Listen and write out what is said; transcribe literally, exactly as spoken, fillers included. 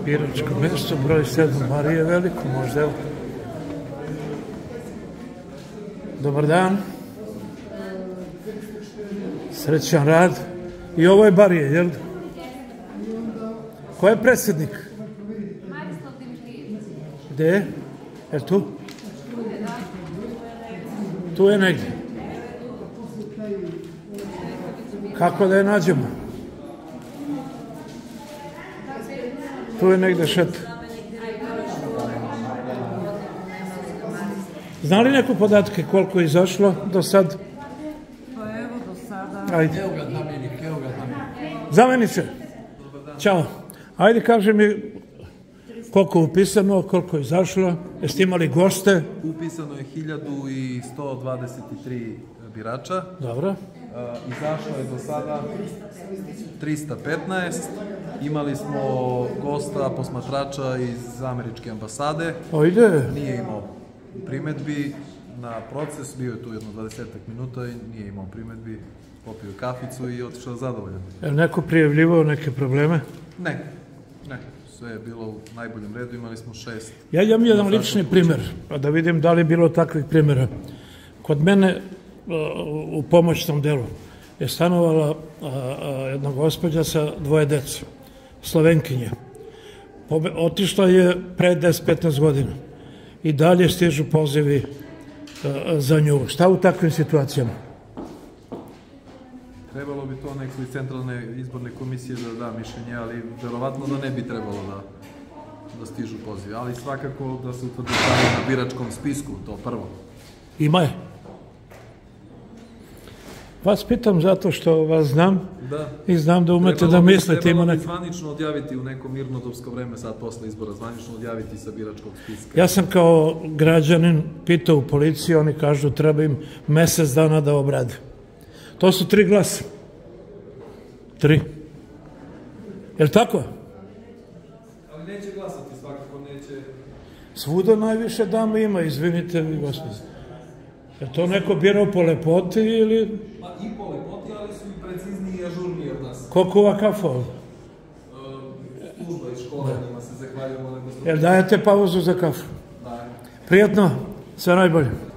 Biračko mesto, broj sedam, Marije Veliko, možda evo. Dobar dan. Srećan rad. I ovo je Barije, jel? Ko je predsjednik? Marislav Dimitrijević. Gde je? Je tu? Tu je negdje. Kako da je nađemo? Tu je negdje šeta. Zna li neko podatke koliko je izašlo do sad? Pa evo do sada. Ajde. Zameniče. Ćao. Ajde, kaži mi koliko je upisano, koliko je izašlo. Jeste imali goste? Upisano je hiljadu sto dvadeset tri birača. Dobro. Izašlo je do sada trista petnaest. Imali smo gosta, posmatrača iz američke ambasade. Ajde. Nije imao primetbi na proces, bio je tu jedno dvadesetak minuta i nije imao primetbi, popio kaficu i otišao zadovoljan. Je li neko prijavljivao neke probleme? Ne, ne, sve je bilo u najboljem redu, imali smo šest. Ja imam jedan lični primjer, da vidim da li je bilo takvih primjera. Kod mene u pomoćnom delu je stanovala jedna gospođa sa dvoje dece, Slovenkinje. Otišla je pre deset petnaest godina i dalje stižu pozivi za nju. Šta u takvim situacijama? Trebalo bi to neko iz centralne izborne komisije da da mišljenje, ali verovatno da ne bi trebalo da, da stižu pozivi. Ali svakako da se utvrdi stanje na biračkom spisku, to prvo. Ima je. Vas pitam zato što vas znam i znam da umete da mislite. Trebalo bi zvanično odjaviti u neko mirnodopsko vreme, sad posle izbora, zvanično odjaviti sa biračkog spiska. Ja sam kao građanin pitao u policiji, oni kažu treba im mesec dana da obrade. To su tri glasa. Tri. Je li tako? Ali neće glasati, svakako neće. Svuda najviše dama ima, izvinite mi gospodine. Je to neko birao po lepoti ili... Pa i po lepoti, ali su i precizniji i ažurniji od nas. Koliko ova kafa ovdje? Služba iz škole, njima se zahvaljujemo na gostoprimstvu. Jel dajete pauzu za kafu? Da. Prijatno, sve najbolje.